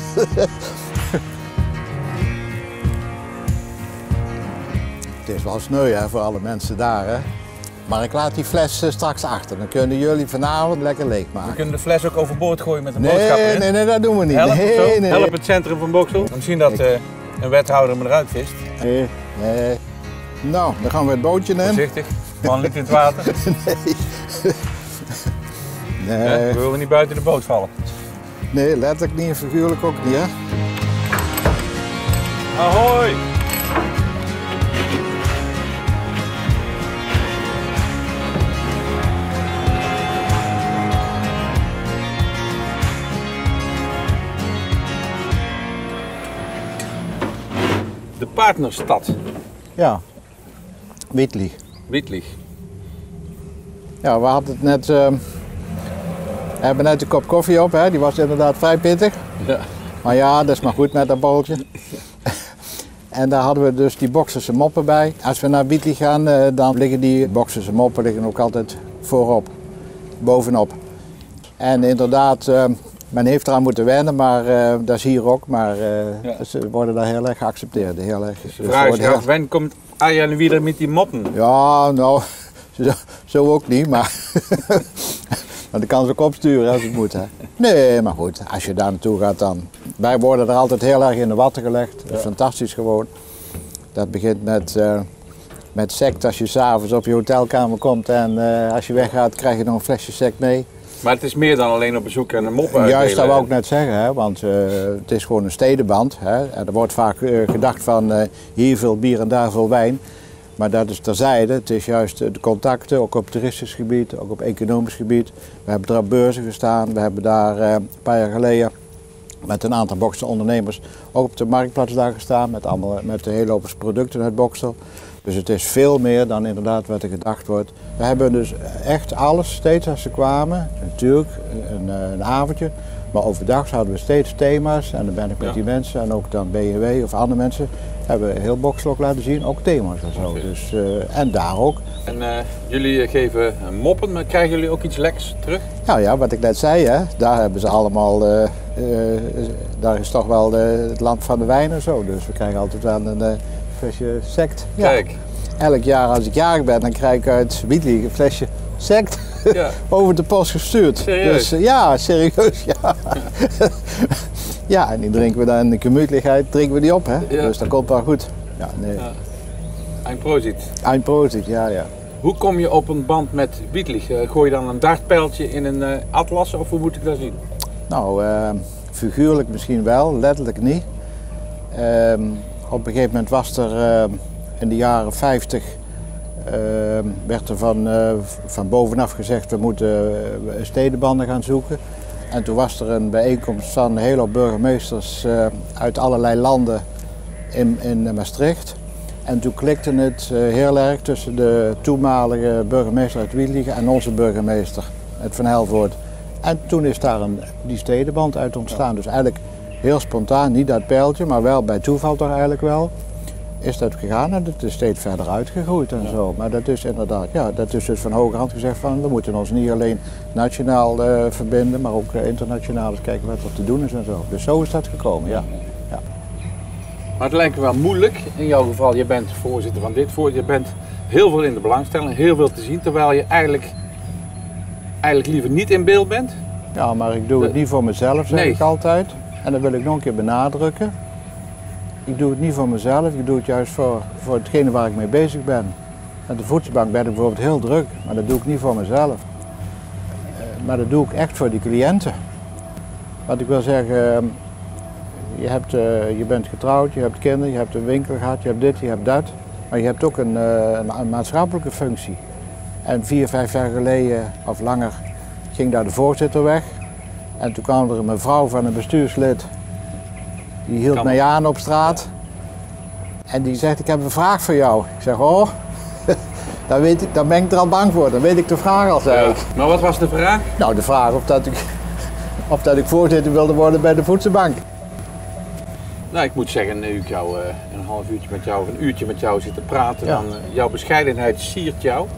S2: Het is wel sneu hè, voor alle mensen daar. Hè. Maar ik laat die fles straks achter. Dan kunnen jullie vanavond lekker leegmaken.
S1: We kunnen de fles ook overboord gooien met een boodschap in.
S2: Nee, dat doen we niet.
S1: Help het centrum van Boxtel. Misschien dat een wethouder hem eruit vist.
S2: Nee. Nou, dan gaan we het bootje in.
S1: Voorzichtig, man ligt in het water.
S2: Nee.
S1: We willen niet buiten de boot vallen.
S2: Nee, letterlijk niet en figuurlijk ook niet, hè.
S1: Ahoy! De partnerstad.
S2: Ja, Wittlich. Ja, we hadden het net, we hebben net een kop koffie op, hè? Die was inderdaad vrij pittig. Ja. Maar ja, dat is maar goed met dat bolletje. En daar hadden we dus die Boxterse moppen bij. Als we naar Wittlich gaan, dan liggen die Boxterse moppen liggen ook altijd voorop, bovenop. En inderdaad, men heeft eraan moeten wennen, maar dat is hier ook. Maar ze worden daar heel erg geaccepteerd. Heel erg,
S1: de vraag is, wen Arjen wieder met die moppen?
S2: Ja, nou, zo ook niet, maar want ik kan ze ook opsturen als het moet. Hè. Nee, maar goed, als je daar naartoe gaat dan. Wij worden er altijd heel erg in de watten gelegd. Dat is fantastisch gewoon. Dat begint met sect als je s'avonds op je hotelkamer komt en als je weggaat krijg je nog een flesje sect mee.
S1: Maar het is meer dan alleen op bezoek en een mop uitdelen.
S2: Juist, dat wou ik net zeggen, hè, want het is gewoon een stedenband. Hè. En er wordt vaak gedacht van hier veel bier en daar veel wijn. Maar dat is terzijde. Het is juist de contacten, ook op toeristisch gebied, ook op economisch gebied. We hebben er op beurzen gestaan. We hebben daar een paar jaar geleden met een aantal Boxtel ondernemers ook op de marktplaats daar gestaan. Met een hele hoop producten uit Boxtel. Dus het is veel meer dan inderdaad wat er gedacht wordt. We hebben dus echt alles, steeds als ze kwamen. Natuurlijk een avondje. Maar overdag hadden we steeds thema's. En dan ben ik met die mensen en ook dan BMW of andere mensen. Hebben we heel Boxtel ook laten zien, ook thema's en zo. Okay. Dus, en daar ook.
S1: En jullie geven moppen, maar krijgen jullie ook iets lekkers terug?
S2: Nou ja, wat ik net zei, hè, daar hebben ze allemaal, daar is toch wel het land van de wijn en zo. Dus we krijgen altijd wel een flesje sect. Ja.
S1: Kijk.
S2: Elk jaar als ik jarig ben, dan krijg ik uit Wiedli een flesje sect over de post gestuurd.
S1: Serieus?
S2: Dus ja, serieus, ja. Ja, en die drinken we dan in de gemütlichheid, drinken we die op, hè. Ja. Dus dat komt wel goed. Ja, nee.
S1: Ja. Ein Prosit.
S2: Ein Prosit, ja, ja.
S1: Hoe kom je op een band met Wiedli? Gooi je dan een dartpijltje in een atlas of hoe moet ik dat zien?
S2: Nou, figuurlijk misschien wel, letterlijk niet. Op een gegeven moment was er in de jaren 50 werd er van bovenaf gezegd we moeten stedenbanden gaan zoeken. En toen was er een bijeenkomst van een hele hoop burgemeesters uit allerlei landen in Maastricht. En toen klikte het heel erg tussen de toenmalige burgemeester uit Wiedli en onze burgemeester, uit Van Helvoort. En toen is daar die stedenband uit ontstaan. Dus eigenlijk heel spontaan, niet dat pijltje, maar wel bij toeval toch eigenlijk wel, is dat gegaan en het is steeds verder uitgegroeid en zo. Maar dat is inderdaad, ja, dat is dus van hogerhand gezegd van we moeten ons niet alleen nationaal verbinden, maar ook internationaal eens kijken wat er te doen is en zo. Dus zo is dat gekomen, ja. Ja.
S1: Maar het lijkt me wel moeilijk, in jouw geval, je bent voorzitter van dit voor, je bent heel veel in de belangstelling, heel veel te zien, terwijl je eigenlijk liever niet in beeld bent.
S2: Ja, maar ik doe het niet voor mezelf, zeg ik altijd. En dat wil ik nog een keer benadrukken. Ik doe het niet voor mezelf, ik doe het juist voor hetgene waar ik mee bezig ben. Met de voedselbank ben ik bijvoorbeeld heel druk, maar dat doe ik niet voor mezelf. Maar dat doe ik echt voor die cliënten. Wat ik wil zeggen, je bent getrouwd, je hebt kinderen, je hebt een winkel gehad, je hebt dit, je hebt dat. Maar je hebt ook een maatschappelijke functie. En 4, 5 jaar geleden of langer ging daar de voorzitter weg. En toen kwam er een mevrouw van een bestuurslid, die hield mij aan op straat. En die zegt, ik heb een vraag voor jou. Ik zeg, oh, dan ben ik er al bang voor, dan weet ik de vraag al, zei ik.
S1: Maar wat was de vraag?
S2: Nou, de vraag of dat ik voorzitter wilde worden bij de voedselbank.
S1: Nou, ik moet zeggen, nu ik jou een half uurtje met jou of een uurtje met jou zit te praten, dan jouw bescheidenheid siert jou.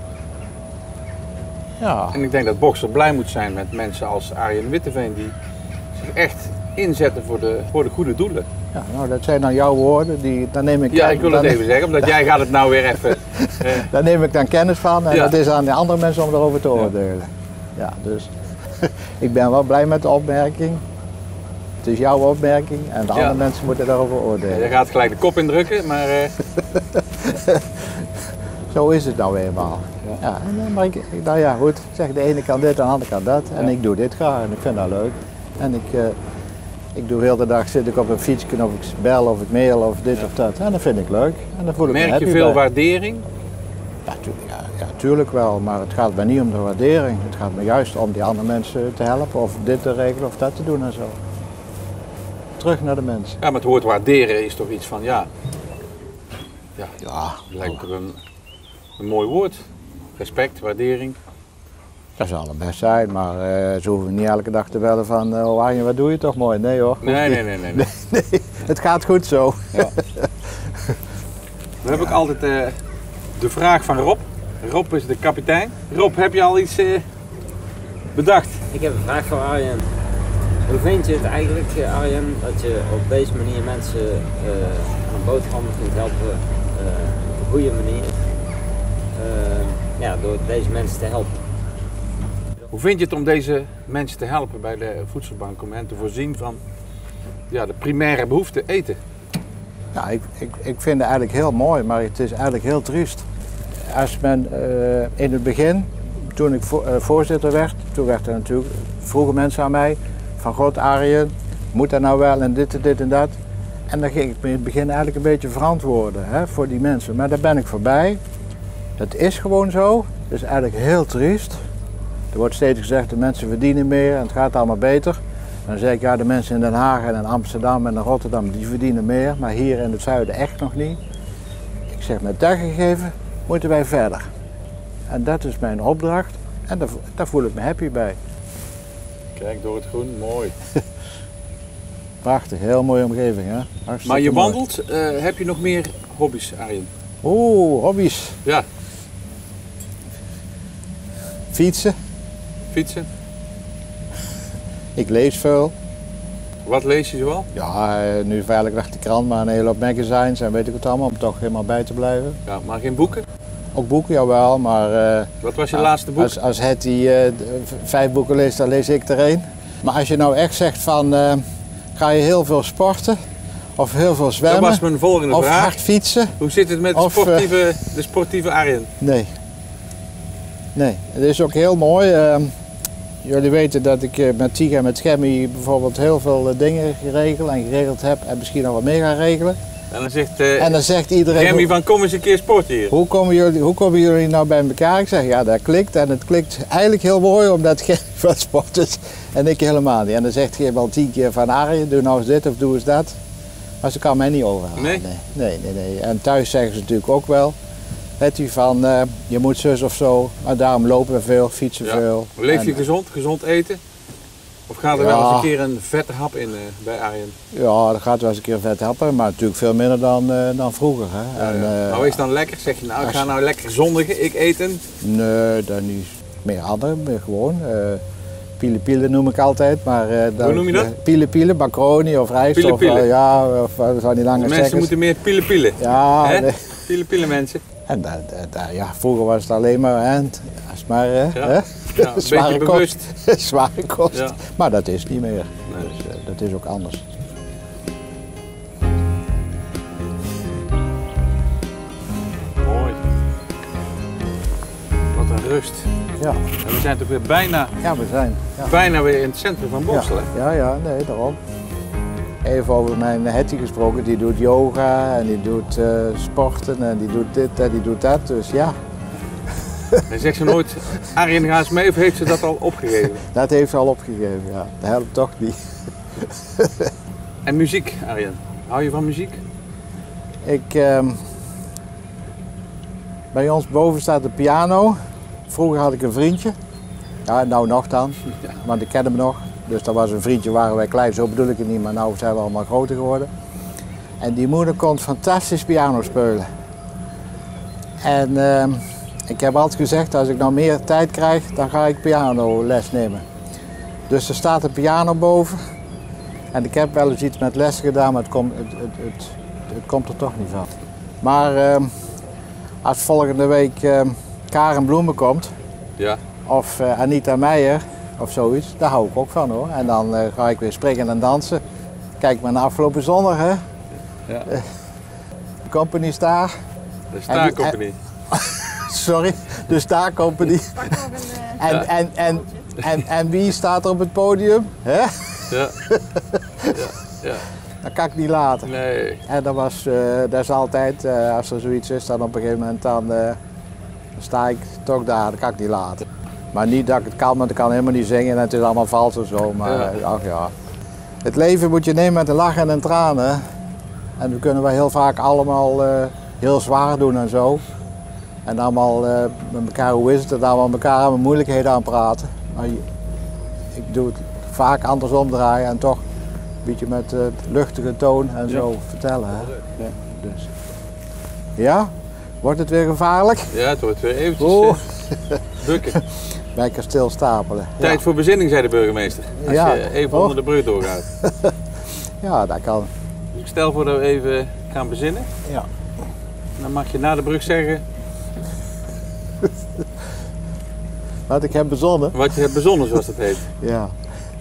S2: Ja.
S1: En ik denk dat Boxtel blij moet zijn met mensen als Arjen Witteveen die zich echt inzetten voor de goede doelen.
S2: Ja, nou dat zijn dan jouw woorden, dan neem ik...
S1: Ja, ik wil het even zeggen, omdat jij gaat het nou weer even...
S2: Daar neem ik dan kennis van en het is aan de andere mensen om erover te oordelen. Ja, dus ik ben wel blij met de opmerking. Het is jouw opmerking en de andere mensen moeten daarover oordelen.
S1: Ja, je gaat gelijk de kop indrukken, maar...
S2: Zo is het nou eenmaal. Ja, maar nou ja, goed, zeg de ene kan dit, de andere kan dat. En ik doe dit graag en ik vind dat leuk. En ik doe heel de dag zit ik op een fietsje of ik bel of ik mail of dit of dat. En dat vind ik leuk. En dan voel ik me happy bij.
S1: Merk je veel waardering?
S2: Ja, tuurlijk wel, maar het gaat mij niet om de waardering. Het gaat me juist om die andere mensen te helpen of dit te regelen of dat te doen en zo. Terug naar de mensen.
S1: Ja, maar het woord waarderen is toch iets van, lijkt me een mooi woord. Respect, waardering.
S2: Dat zal het best zijn, maar ze hoeven niet elke dag te bellen van Arjen, wat doe je toch mooi? Nee hoor.
S1: Nee.
S2: Het gaat goed zo.
S1: Ja. Dan heb ik altijd de vraag van Rob. Rob is de kapitein. Rob, heb je al iets bedacht?
S3: Ik heb een vraag voor Arjen. Hoe vind je het eigenlijk, Arjen, dat je op deze manier mensen aan boterhammen kunt helpen goede manier. Ja, door deze mensen te helpen.
S1: Hoe vind je het om deze mensen te helpen bij de voedselbank, om hen te voorzien van ja, de primaire behoefte eten?
S2: Ja, ik vind het eigenlijk heel mooi, maar het is eigenlijk heel triest. Als men in het begin, toen ik voorzitter werd, toen werd er natuurlijk, vroegen mensen aan mij van God Arjen, moet dat nou wel en dit en dat. En dan ging ik me in het begin eigenlijk een beetje verantwoorden voor die mensen. Maar daar ben ik voorbij. Het is gewoon zo. Het is eigenlijk heel triest. Er wordt steeds gezegd, de mensen verdienen meer en het gaat allemaal beter. Dan zeg ik, ja, de mensen in Den Haag en in Amsterdam en in Rotterdam, die verdienen meer. Maar hier in het zuiden echt nog niet. Ik zeg, met dat gegeven moeten wij verder. En dat is mijn opdracht. En daar voel ik me happy bij.
S1: Kijk, door het groen, mooi.
S2: Prachtig, heel mooie omgeving, hè? Hartstikke
S1: Maar je
S2: mooi.
S1: wandelt, heb je nog meer hobby's, Arjen?
S2: Oeh, hobby's.
S1: Ja,
S2: Fietsen.
S1: fietsen.
S2: Ik lees veel.
S1: Wat lees je zoal?
S2: Ja, nu veilig weg de krant, maar een hele hoop magazines en weet ik het allemaal, om toch helemaal bij te blijven.
S1: Ja, maar geen boeken?
S2: Ook boeken, jawel, maar
S1: Wat was je laatste boek?
S2: als Hetty 5 boeken leest, dan lees ik er 1. Maar als je nou echt zegt van, ga je heel veel sporten, of heel veel
S1: Dat
S2: zwemmen,
S1: was mijn volgende
S2: of
S1: vraag.
S2: hard fietsen?
S1: Hoe zit het met de
S2: Of,
S1: sportieve Arjen?
S2: Nee. Nee, het is ook heel mooi. Jullie weten dat ik met Tiga en met Gemmy bijvoorbeeld heel veel dingen geregeld heb en misschien nog wat meer ga regelen.
S1: En dan zegt
S2: En dan zegt iedereen,
S1: Remy van kom eens een keer sporten hier.
S2: hoe komen jullie nou bij elkaar? Ik zeg, ja, dat klikt en het klikt eigenlijk heel mooi omdat Gemmy van sport is en ik helemaal niet. En dan zegt Gemmy al 10 keer van Arjen, doe nou eens dit of doe eens dat. Maar ze kan mij niet overhalen.
S1: Nee?
S2: Nee. En thuis zeggen ze natuurlijk ook wel. Het van, je moet zus of zo, maar daarom lopen we veel, fietsen
S1: Ja.
S2: veel.
S1: Leef je
S2: En,
S1: gezond eten? Of gaat er
S2: Ja.
S1: wel eens een keer een vette hap in bij Arjen?
S2: Ja, dat gaat wel eens een keer vet helpen, maar natuurlijk veel minder dan vroeger. Hè.
S1: Ja, ja. Nou is dan lekker, zeg je nou, ik
S2: als
S1: ga
S2: je-
S1: nou lekker zondigen, ik eten.
S2: Nee, dat niet. Meer andere, meer gewoon. Pielen noem ik altijd, maar...
S1: Hoe noem je dat?
S2: Pielen, macaroni of rijst.
S1: Pielen.
S2: Of, ja, of van die lange
S1: Mensen
S2: stekkers.
S1: moeten meer pielen.
S2: Ja,
S1: Hè?
S2: nee.
S1: Pielen mensen.
S2: En ja, vroeger was het alleen maar, als maar,
S1: Ja. Ja, een beetje bewust.
S2: zware kost.
S1: Ja.
S2: Maar dat is niet meer.
S1: Nee.
S2: Dus, dat is ook anders.
S1: Mooi. Wat een rust.
S2: Ja,
S1: En we zijn toch weer bijna
S2: we zijn. Ja.
S1: bijna weer in het centrum van Boksel, hè?
S2: Ja, nee, daarom. Even over mijn Hetty gesproken, die doet yoga en die doet sporten en die doet dit en die doet dat. Dus ja,
S1: Hij zegt ze nooit, Arjen ga eens mee, of heeft ze dat al opgegeven?
S2: dat heeft ze al opgegeven. Ja. Dat helpt toch niet.
S1: En muziek, Arjen. Hou je van muziek?
S2: Bij ons boven staat de piano. Vroeger had ik een vriendje. Ja, nou nog dan.
S1: Ja.
S2: Want ik ken hem nog. Dus dat was een vriendje, waren wij klein, zo bedoel ik het niet, maar nu zijn we allemaal groter geworden. En die moeder kon fantastisch piano spelen. En ik heb altijd gezegd, als ik nou meer tijd krijg, dan ga ik pianoles nemen. Dus er staat een piano boven. En ik heb wel eens iets met lessen gedaan, maar het komt er toch niet van. Maar als volgende week Karen Bloemen komt,
S1: Ja.
S2: of Anita Meijer of zoiets, daar hou ik ook van hoor. En dan ga ik weer springen en dansen. Kijk maar naar afgelopen zondag hè.
S1: Ja.
S2: De Company Star.
S1: De Star Company.
S2: Sorry, de Star Company. En wie staat er op het podium? Hè?
S1: Ja. Ja.
S2: Dat kan ik niet laten.
S1: Nee.
S2: En dat is altijd, als er zoiets is, dan op een gegeven moment dan sta ik toch daar, dat kan ik niet laten. Maar niet dat ik het kan, want ik kan helemaal niet zingen en het is allemaal vals en zo. Maar ach ja. Het leven moet je nemen met een lach en een traan. Hè? En we kunnen wel heel vaak allemaal heel zwaar doen en zo. En allemaal met elkaar, hoe is het, en allemaal met elkaar aan moeilijkheden aan praten. Maar ik doe het vaak andersom draaien en toch een beetje met luchtige toon en zo vertellen. Hè? Ja, dus. Ja? Wordt het weer gevaarlijk?
S1: Ja, het wordt weer eventjes bukken.
S2: Bij kasteel Stapelen.
S1: Tijd voor bezinning, zei de burgemeester. Als
S2: Ja.
S1: je even
S2: Oh.
S1: onder de brug doorgaat.
S2: Ja, dat kan.
S1: Dus ik stel voor dat we even gaan bezinnen.
S2: Ja.
S1: Dan mag je na de brug zeggen
S2: Wat ik heb bezonnen.
S1: wat je hebt bezonnen, zoals dat heet.
S2: Ja.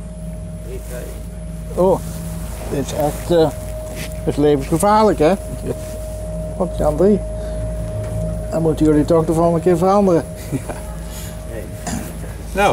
S2: Oh, dit is echt dit is levensgevaarlijk, hè? Op Jan 3. Dan moeten jullie toch de volgende keer veranderen.
S1: Nou,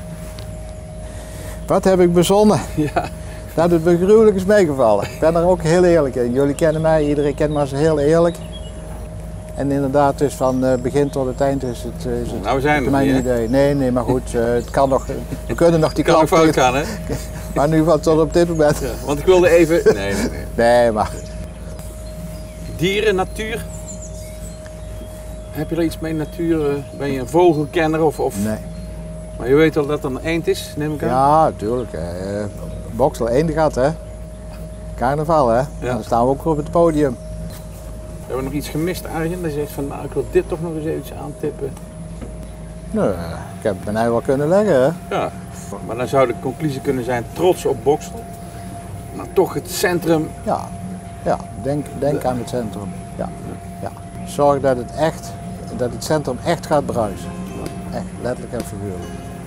S2: Wat heb ik bezonnen?
S1: ja.
S2: Dat het me gruwelijk is meegevallen. Ik ben er ook heel eerlijk in. Jullie kennen mij, iedereen kent me als heel eerlijk. En inderdaad, dus van begin tot het eind is het
S1: Nou, we zijn er
S2: mijn
S1: niet, hè?
S2: idee. Nee, maar goed, het kan nog. We kunnen nog die
S1: Kan ook
S2: klap
S1: fout
S2: tegen.
S1: gaan, hè?
S2: Maar nu wat tot op dit moment.
S1: Ja, want ik wilde even... Nee.
S2: Nee, maar
S1: Dieren, natuur. Heb je er iets mee, natuur? Ben je een vogelkenner of...
S2: nee.
S1: Maar je weet wel dat er een eend is, neem ik aan?
S2: Ja, tuurlijk. Boksel Eendegat, hè? Carnaval, hè? Dan staan we ook op het podium.
S1: Hebben we nog iets gemist, Arjen? Dat je zegt van, nou, ik wil dit toch nog eens eventjes aantippen.
S2: Nou, ik heb mijn ei wel kunnen leggen, hè?
S1: Ja, maar dan zou de conclusie kunnen zijn, trots op Boksel. Maar toch het centrum.
S2: Ja, denk aan het centrum. Ja. Zorg dat het centrum echt gaat bruisen. Echt, letterlijk en figuurlijk.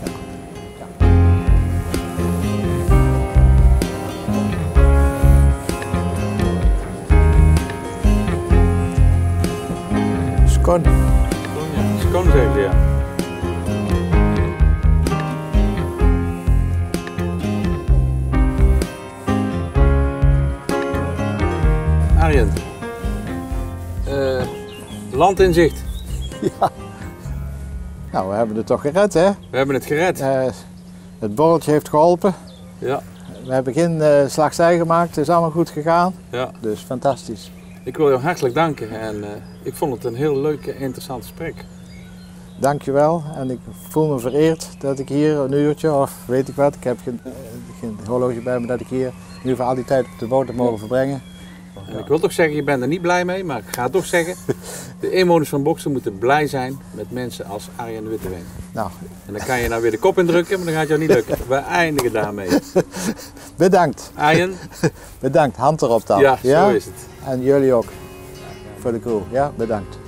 S2: Skon.
S1: Ja, schoon zeggen, ja. Arjen. Land in zicht.
S2: Nou, we hebben het toch gered, hè?
S1: We hebben het gered.
S2: Het borreltje heeft geholpen.
S1: Ja,
S2: We hebben geen slagzij gemaakt, het is allemaal goed gegaan.
S1: ja.
S2: Dus fantastisch.
S1: Ik wil jou hartelijk danken en ik vond het een heel leuk en interessant gesprek.
S2: Dankjewel en ik voel me vereerd dat ik hier een uurtje of weet ik wat, ik heb geen horloge bij me, dat ik hier nu voor al die tijd op de boot heb mogen verbrengen.
S1: En ik wil toch zeggen, je bent er niet blij mee, maar ik ga toch zeggen, de inwoners van Boksel moeten blij zijn met mensen als Arjen Witteveen.
S2: Nou,
S1: En dan kan je nou weer de kop indrukken, maar dan gaat het jou niet lukken. We eindigen daarmee.
S2: bedankt.
S1: Arjen,
S2: Bedankt, hand erop dan.
S1: ja, zo is het.
S2: En jullie ook voor de crew. Ja, bedankt.